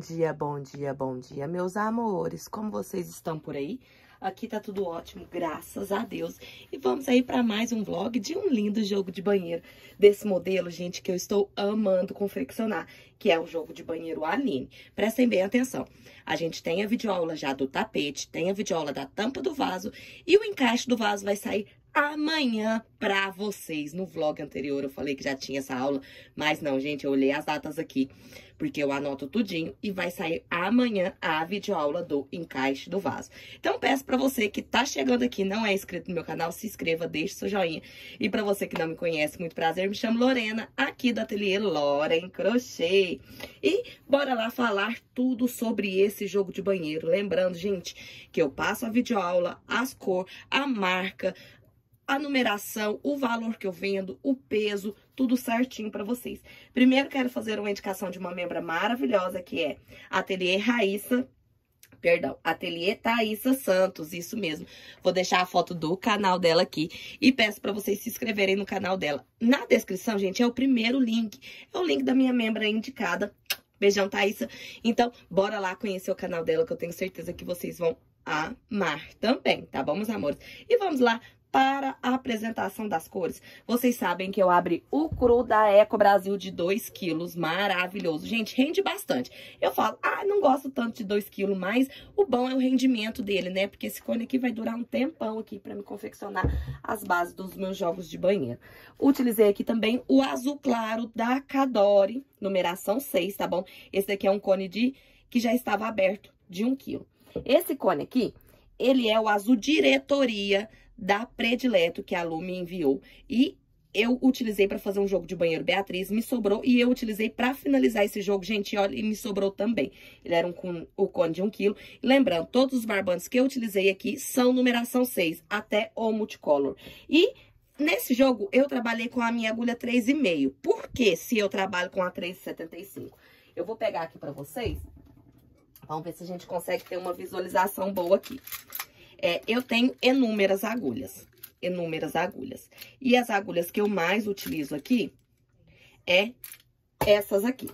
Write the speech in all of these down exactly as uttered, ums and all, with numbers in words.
dia, bom dia, bom dia, meus amores. Como vocês estão por aí? Aqui tá tudo ótimo, graças a Deus. E vamos aí para mais um vlog de um lindo jogo de banheiro. Desse modelo, gente, que eu estou amando confeccionar, que é o jogo de banheiro Aline. Prestem bem atenção. A gente tem a videoaula já do tapete, tem a videoaula da tampa do vaso e o encaixe do vaso vai sair amanhã pra vocês. No vlog anterior eu falei que já tinha essa aula, mas não, gente, eu olhei as datas aqui, porque eu anoto tudinho e vai sair amanhã a videoaula do encaixe do vaso. Então peço pra você que tá chegando aqui, não é inscrito no meu canal, se inscreva, deixe seu joinha. E pra você que não me conhece, muito prazer, me chamo Lorena, aqui do ateliê Loren Crochê. E bora lá falar tudo sobre esse jogo de banheiro. Lembrando, gente, que eu passo a videoaula, as cores, a marca, a numeração, o valor que eu vendo, o peso, tudo certinho pra vocês. Primeiro, quero fazer uma indicação de uma membra maravilhosa, que é Ateliê Raíssa, perdão, Ateliê Thaísa Santos, isso mesmo. Vou deixar a foto do canal dela aqui e peço pra vocês se inscreverem no canal dela. Na descrição, gente, é o primeiro link, é o link da minha membra indicada. Beijão, Thaísa. Então, bora lá conhecer o canal dela, que eu tenho certeza que vocês vão amar também, tá bom, meus amores? E vamos lá para a apresentação das cores. Vocês sabem que eu abri o cru da Eco Brasil de dois quilos, maravilhoso. Gente, rende bastante. Eu falo, ah, não gosto tanto de dois quilos, mas o bom é o rendimento dele, né? Porque esse cone aqui vai durar um tempão aqui para me confeccionar as bases dos meus jogos de banheiro. Utilizei aqui também o azul claro da Cadore, numeração seis, tá bom? Esse daqui é um cone de que já estava aberto, de um quilo. Esse cone aqui, ele é o azul diretoria da Predileto, que a Lu me enviou. E eu utilizei para fazer um jogo de banheiro Beatriz, me sobrou. E eu utilizei para finalizar esse jogo, gente, olha, e me sobrou também. Ele era um com, o cone de um quilo. E lembrando, todos os barbantes que eu utilizei aqui são numeração seis, até o multicolor. E nesse jogo, eu trabalhei com a minha agulha três e meio. Por que se eu trabalho com a três e setenta e cinco? Eu vou pegar aqui para vocês. Vamos ver se a gente consegue ter uma visualização boa aqui. É, eu tenho inúmeras agulhas, inúmeras agulhas. E as agulhas que eu mais utilizo aqui é essas aqui.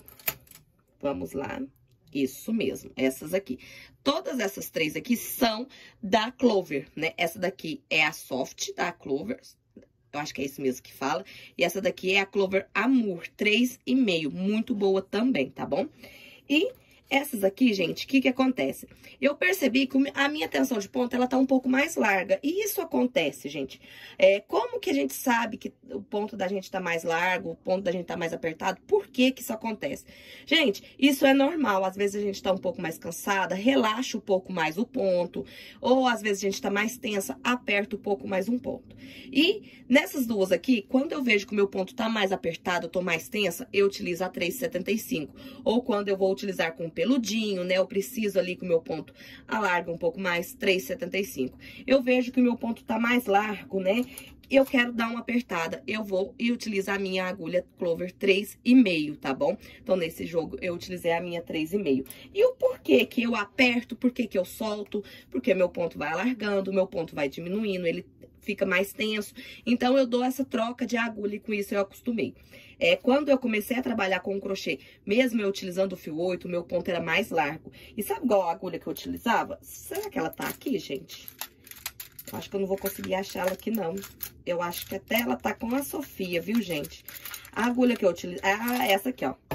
Vamos lá, isso mesmo, essas aqui. Todas essas três aqui são da Clover, né? Essa daqui é a Soft da Clover, eu acho que é isso mesmo que fala. E essa daqui é a Clover Amour três e meio, muito boa também, tá bom? E essas aqui, gente, o que que acontece? Eu percebi que a minha tensão de ponta, ela tá um pouco mais larga. E isso acontece, gente. É, como que a gente sabe que o ponto da gente tá mais largo, o ponto da gente tá mais apertado? Por que que isso acontece? Gente, isso é normal. Às vezes a gente tá um pouco mais cansada, relaxa um pouco mais o ponto. Ou às vezes a gente tá mais tensa, aperta um pouco mais um ponto. E nessas duas aqui, quando eu vejo que o meu ponto tá mais apertado, eu tô mais tensa, eu utilizo a três e setenta e cinco. Ou quando eu vou utilizar com peludinho, né? Eu preciso ali que o meu ponto alarga um pouco mais, três e setenta e cinco. Eu vejo que o meu ponto tá mais largo, né? Eu quero dar uma apertada, eu vou e utilizo a minha agulha Clover três e meio, tá bom? Então, nesse jogo, eu utilizei a minha três e meio. E o porquê que eu aperto, porquê que eu solto, porque meu ponto vai alargando, meu ponto vai diminuindo, ele fica mais tenso. Então, eu dou essa troca de agulha e com isso eu acostumei. É, quando eu comecei a trabalhar com o crochê, mesmo eu utilizando o fio oito, o meu ponto era mais largo. E sabe igual a agulha que eu utilizava? Será que ela tá aqui, gente? Eu acho que eu não vou conseguir achar ela aqui, não. Eu acho que até ela tá com a Sofia, viu, gente? A agulha que eu utilizo... Ah, essa aqui, ó.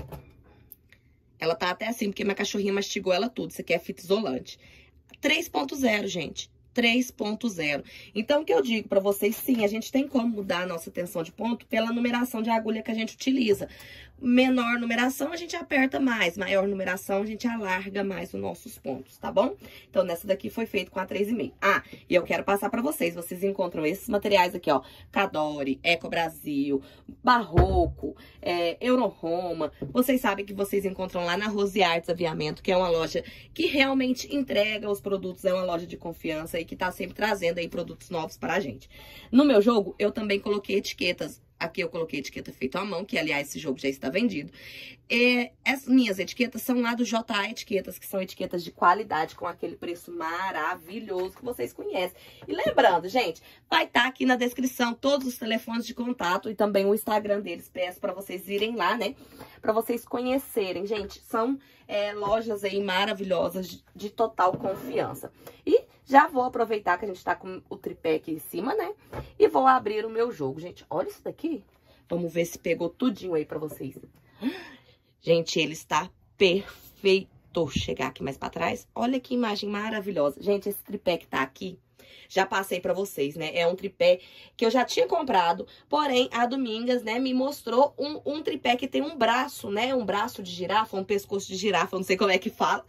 Ela tá até assim, porque minha cachorrinha mastigou ela tudo. Isso aqui é fita isolante. três ponto zero, gente. três ponto zero. Então, o que eu digo pra vocês, sim, a gente tem como mudar a nossa tensão de ponto pela numeração de agulha que a gente utiliza. Menor numeração, a gente aperta mais. Maior numeração, a gente alarga mais os nossos pontos, tá bom? Então, nessa daqui foi feito com a três e meio. Ah, e eu quero passar pra vocês. Vocês encontram esses materiais aqui, ó. Cadore, Eco Brasil, Barroco, é, Euroroma. Vocês sabem que vocês encontram lá na Rose Arts Aviamento, que é uma loja que realmente entrega os produtos. É uma loja de confiança e que tá sempre trazendo aí produtos novos para a gente. No meu jogo, eu também coloquei etiquetas Aqui eu coloquei etiqueta feita à mão, que aliás esse jogo já está vendido. É, as minhas etiquetas são lá do J A Etiquetas, que são etiquetas de qualidade, com aquele preço maravilhoso que vocês conhecem. E lembrando, gente, vai estar aqui na descrição todos os telefones de contato e também o Instagram deles. Peço para vocês irem lá, né? Para vocês conhecerem, gente. São é, lojas aí maravilhosas de, de total confiança. E já vou aproveitar que a gente tá com o tripé aqui em cima, né? E vou abrir o meu jogo. Gente, olha isso daqui. Vamos ver se pegou tudinho aí pra vocês. Gente, ele está perfeito. Vou chegar aqui mais pra trás. Olha que imagem maravilhosa. Gente, esse tripé que tá aqui, já passei pra vocês, né? É um tripé que eu já tinha comprado, porém, a Domingas, né, me mostrou um, um tripé que tem um braço, né? Um braço de girafa, um pescoço de girafa, não sei como é que fala.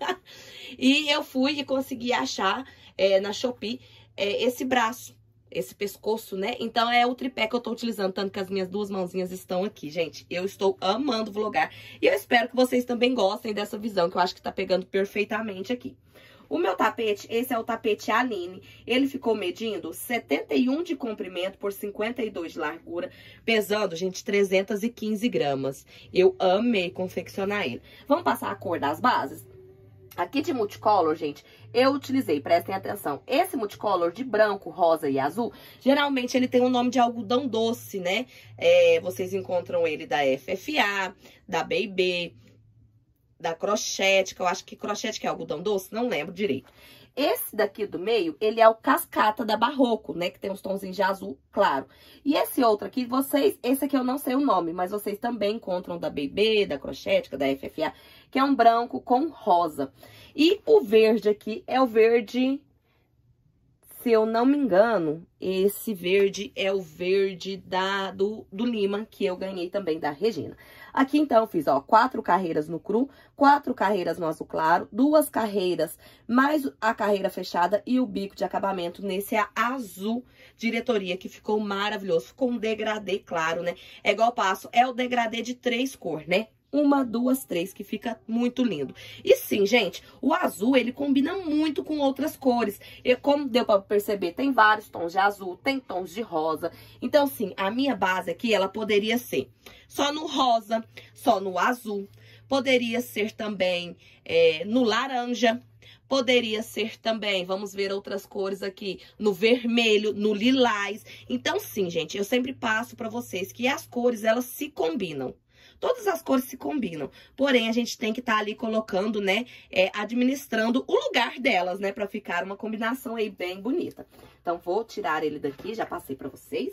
E eu fui e consegui achar é, na Shopee é, esse braço, esse pescoço, né? Então é o tripé que eu tô utilizando, tanto que as minhas duas mãozinhas estão aqui, gente. Eu estou amando vlogar e eu espero que vocês também gostem dessa visão, que eu acho que tá pegando perfeitamente aqui. O meu tapete, esse é o tapete Aline, ele ficou medindo setenta e um de comprimento por cinquenta e dois de largura, pesando, gente, trezentos e quinze gramas. Eu amei confeccionar ele. Vamos passar a cor das bases? Aqui de multicolor, gente, eu utilizei, prestem atenção, esse multicolor de branco, rosa e azul, geralmente ele tem o nome de algodão doce, né? É, vocês encontram ele da F F A, da B e B, da Crochete, que eu acho que Crochete que é algodão doce, não lembro direito. Esse daqui do meio, ele é o Cascata da Barroco, né? Que tem uns tonzinhos de azul claro. E esse outro aqui, vocês... Esse aqui eu não sei o nome, mas vocês também encontram da B e B, da Crochete, da F F A, que é um branco com rosa. E o verde aqui é o verde... Se eu não me engano, esse verde é o verde da, do, do Lima, que eu ganhei também da Regina. Aqui, então, eu fiz, ó, quatro carreiras no cru, quatro carreiras no azul claro, duas carreiras, mais a carreira fechada e o bico de acabamento nesse azul diretoria, que ficou maravilhoso. Ficou um degradê claro, né? É igual eu passo, é o degradê de três cores, né? Uma, duas, três, que fica muito lindo. E sim, gente, o azul, ele combina muito com outras cores. E como deu pra perceber, tem vários tons de azul, tem tons de rosa. Então, sim, a minha base aqui, ela poderia ser só no rosa, só no azul. Poderia ser também é, no laranja. Poderia ser também, vamos ver outras cores aqui, no vermelho, no lilás. Então, sim, gente, eu sempre passo pra vocês que as cores, elas se combinam. Todas as cores se combinam, porém a gente tem que estar tá ali colocando, né, é, administrando o lugar delas, né, pra ficar uma combinação aí bem bonita. Então, vou tirar ele daqui, já passei pra vocês.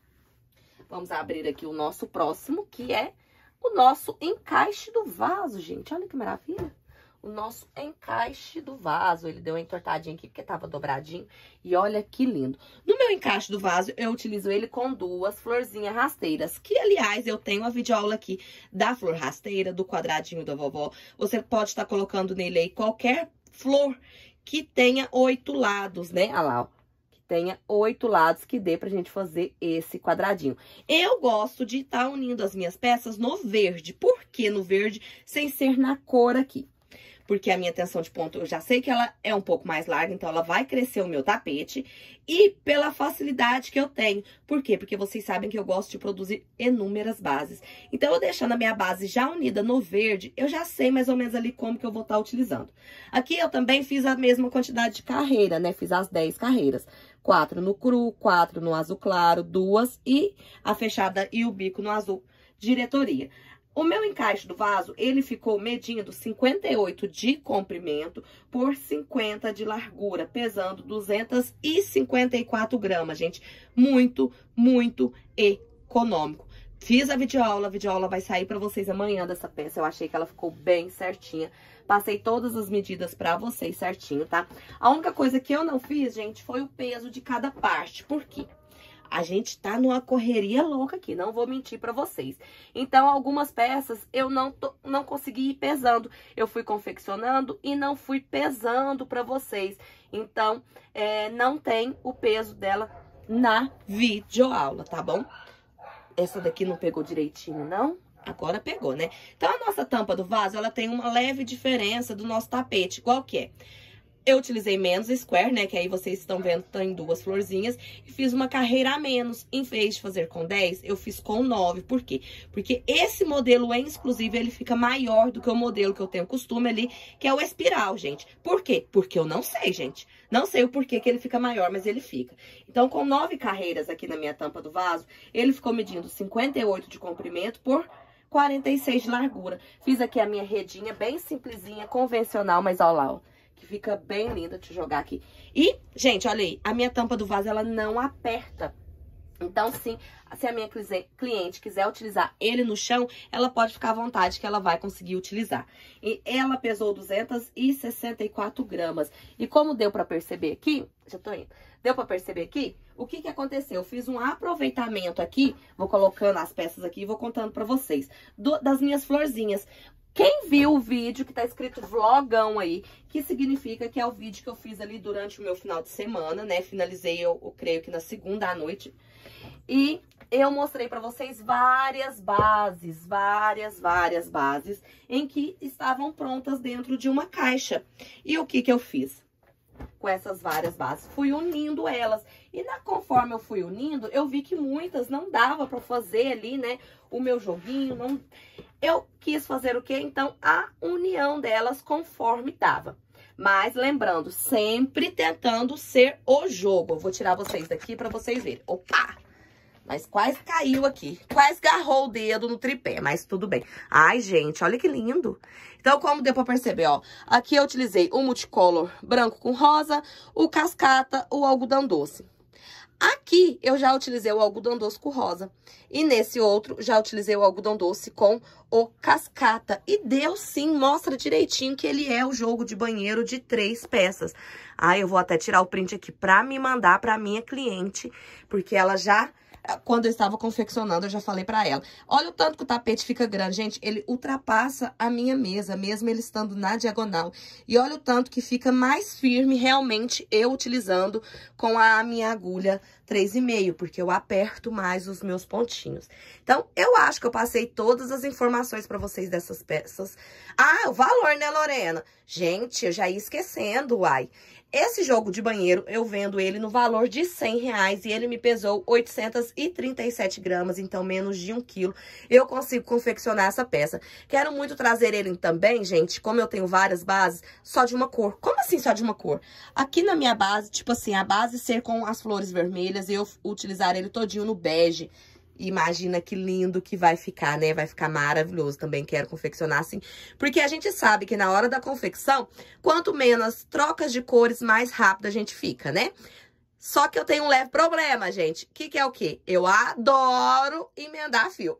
Vamos abrir aqui o nosso próximo, que é o nosso encaixe do vaso, gente. Olha que maravilha. O nosso encaixe do vaso. Ele deu uma entortadinha aqui porque tava dobradinho. E olha que lindo. No meu encaixe do vaso, eu utilizo ele com duas florzinhas rasteiras. Que, aliás, eu tenho a videoaula aqui da flor rasteira, do quadradinho da vovó. Você pode estar colocando nele aí qualquer flor que tenha oito lados, né? Olha lá, ó. Que tenha oito lados que dê pra gente fazer esse quadradinho. Eu gosto de estar unindo as minhas peças no verde. Por que no verde? Sem ser na cor aqui. Porque a minha tensão de ponto, eu já sei que ela é um pouco mais larga, então ela vai crescer o meu tapete. E pela facilidade que eu tenho. Por quê? Porque vocês sabem que eu gosto de produzir inúmeras bases. Então, eu deixando a minha base já unida no verde, eu já sei mais ou menos ali como que eu vou estar utilizando. Aqui eu também fiz a mesma quantidade de carreira, né? Fiz as dez carreiras. Quatro no cru, quatro no azul claro, duas e a fechada e o bico no azul diretoria. O meu encaixe do vaso, ele ficou medindo cinquenta e oito de comprimento por cinquenta de largura, pesando duzentos e cinquenta e quatro gramas, gente. Muito, muito econômico. Fiz a videoaula, a videoaula vai sair pra vocês amanhã dessa peça. Eu achei que ela ficou bem certinha. Passei todas as medidas pra vocês certinho, tá? A única coisa que eu não fiz, gente, foi o peso de cada parte. Por quê? A gente tá numa correria louca aqui, não vou mentir pra vocês. Então, algumas peças eu não, tô, não consegui ir pesando. Eu fui confeccionando e não fui pesando pra vocês. Então, é, não tem o peso dela na videoaula, tá bom? Essa daqui não pegou direitinho, não? Agora pegou, né? Então, a nossa tampa do vaso, ela tem uma leve diferença do nosso tapete. Qual que é? eu utilizei menos square, né? Que aí vocês estão vendo que tem duas florzinhas. E fiz uma carreira a menos. Em vez de fazer com dez, eu fiz com nove. Por quê? Porque esse modelo em exclusivo, ele fica maior do que o modelo que eu tenho costume ali, que é o espiral, gente. Por quê? Porque eu não sei, gente. Não sei o porquê que ele fica maior, mas ele fica. Então, com nove carreiras aqui na minha tampa do vaso, ele ficou medindo cinquenta e oito de comprimento por quarenta e seis de largura. Fiz aqui a minha redinha bem simplesinha, convencional, mas olha lá, ó. Que fica bem linda, deixa eu jogar aqui. E, gente, olha aí, a minha tampa do vaso, ela não aperta. Então, sim, se a minha cliente quiser utilizar ele no chão, ela pode ficar à vontade que ela vai conseguir utilizar. E ela pesou duzentas e sessenta e quatro gramas. E como deu pra perceber aqui, já tô indo, deu pra perceber aqui, o que que aconteceu? Eu fiz um aproveitamento aqui, vou colocando as peças aqui e vou contando pra vocês, do, das minhas florzinhas. Quem viu o vídeo que tá escrito vlogão aí, que significa que é o vídeo que eu fiz ali durante o meu final de semana, né? Finalizei, eu, eu creio que na segunda à noite. E eu mostrei pra vocês várias bases, várias, várias bases, em que estavam prontas dentro de uma caixa. E o que que eu fiz com essas várias bases? Fui unindo elas. E na, conforme eu fui unindo, eu vi que muitas não dava pra fazer ali, né? O meu joguinho, não... Eu quis fazer o quê? Então, a união delas conforme dava. Mas, lembrando, sempre tentando ser o jogo. Eu vou tirar vocês daqui pra vocês verem. Opa! Mas quase caiu aqui. Quase agarrou o dedo no tripé, mas tudo bem. Ai, gente, olha que lindo. Então, como deu pra perceber, ó. Aqui eu utilizei o multicolor branco com rosa, o cascata, o algodão doce. Aqui, eu já utilizei o algodão doce com rosa. E nesse outro, já utilizei o algodão doce com o cascata. E deu sim, mostra direitinho que ele é o jogo de banheiro de três peças. Ah, eu vou até tirar o print aqui pra me mandar pra minha cliente, porque ela já... Quando eu estava confeccionando, eu já falei pra ela. Olha o tanto que o tapete fica grande, gente. Ele ultrapassa a minha mesa, mesmo ele estando na diagonal. E olha o tanto que fica mais firme, realmente, eu utilizando com a minha agulha três e meio, porque eu aperto mais os meus pontinhos. Então, eu acho que eu passei todas as informações pra vocês dessas peças. Ah, o valor, né, Lorena? Gente, eu já ia esquecendo, uai. Esse jogo de banheiro, eu vendo ele no valor de cem reais e ele me pesou oitocentos e trinta e sete gramas, então menos de um quilo. Eu consigo confeccionar essa peça. Quero muito trazer ele também, gente, como eu tenho várias bases, só de uma cor. Como assim só de uma cor? Aqui na minha base, tipo assim, a base ser com as flores vermelhas e eu utilizar ele todinho no bege. Imagina que lindo que vai ficar, né? Vai ficar maravilhoso. Também quero confeccionar assim. Porque a gente sabe que na hora da confecção, quanto menos trocas de cores, mais rápido a gente fica, né? Só que eu tenho um leve problema, gente. O que que é o quê? Eu adoro emendar fio.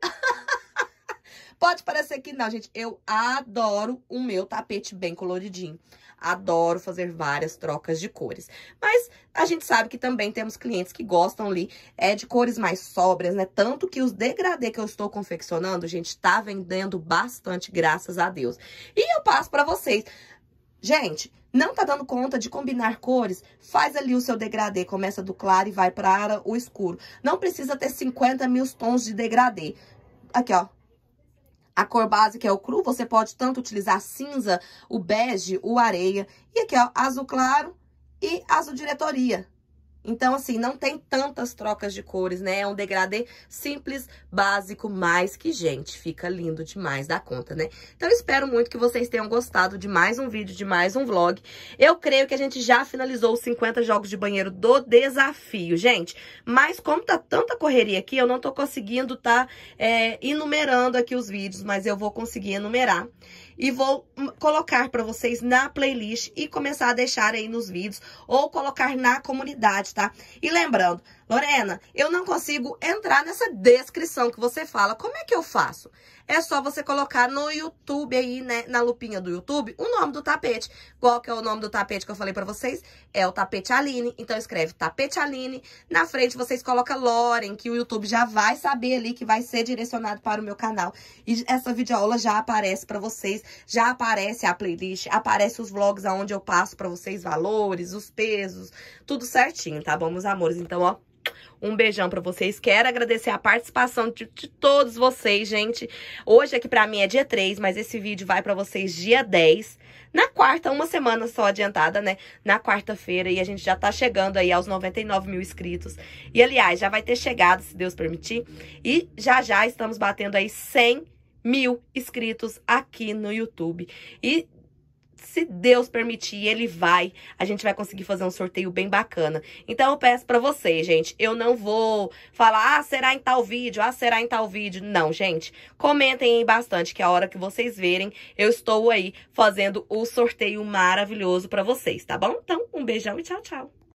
Pode parecer que não, gente. Eu adoro o meu tapete bem coloridinho. Adoro fazer várias trocas de cores. Mas a gente sabe que também temos clientes que gostam ali é, de cores mais sóbrias, né? Tanto que os degradê que eu estou confeccionando, gente, tá vendendo bastante, graças a Deus. E eu passo pra vocês. Gente, não tá dando conta de combinar cores? Faz ali o seu degradê, começa do claro e vai para o escuro. Não precisa ter cinquenta mil tons de degradê. Aqui, ó. A cor base, que é o cru, você pode tanto utilizar cinza, o bege, o areia. E aqui, ó, azul claro e azul diretoria. Então, assim, não tem tantas trocas de cores, né? É um degradê simples, básico, mas que, gente, fica lindo demais da conta, né? Então, eu espero muito que vocês tenham gostado de mais um vídeo, de mais um vlog. Eu creio que a gente já finalizou os cinquenta jogos de banheiro do desafio, gente. Mas, como tá tanta correria aqui, eu não tô conseguindo tá é, enumerando aqui os vídeos, mas eu vou conseguir enumerar. E vou colocar para vocês na playlist e começar a deixar aí nos vídeos ou colocar na comunidade, tá? E lembrando, Lorena, eu não consigo entrar nessa descrição que você fala. Como é que eu faço? É só você colocar no YouTube aí, né, na lupinha do YouTube, o nome do tapete. Qual que é o nome do tapete que eu falei pra vocês? É o tapete Aline. Então, escreve tapete Aline. Na frente, vocês colocam Loren, que o YouTube já vai saber ali que vai ser direcionado para o meu canal. E essa videoaula já aparece pra vocês. Já aparece a playlist, aparece os vlogs onde eu passo pra vocês valores, os pesos, tudo certinho, tá bom, meus amores? Então, ó, um beijão pra vocês. Quero agradecer a participação de, de todos vocês, gente. Hoje aqui pra mim é dia três, mas esse vídeo vai pra vocês dia dez, na quarta, uma semana só adiantada, né? Na quarta-feira, e a gente já tá chegando aí aos noventa e nove mil inscritos. E, aliás, já vai ter chegado, se Deus permitir. E já já estamos batendo aí cem mil inscritos aqui no YouTube. E se Deus permitir, ele vai, a gente vai conseguir fazer um sorteio bem bacana. Então eu peço pra vocês, gente, eu não vou falar, ah, será em tal vídeo, ah, será em tal vídeo. Não, gente, comentem aí bastante, que a hora que vocês verem, eu estou aí fazendo o sorteio maravilhoso pra vocês, tá bom? Então, um beijão e tchau, tchau.